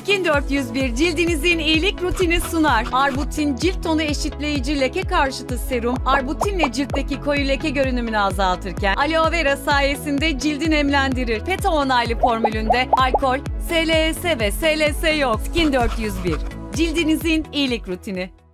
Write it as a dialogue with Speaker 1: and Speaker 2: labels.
Speaker 1: Skin 401 cildinizin iyilik rutini sunar. Arbutin cilt tonu eşitleyici leke karşıtı serum, arbutinle ciltteki koyu leke görünümünü azaltırken aloe vera sayesinde cildi nemlendirir. PETA onaylı formülünde alkol, SLS ve SLS yok. Skin 401 cildinizin iyilik rutini.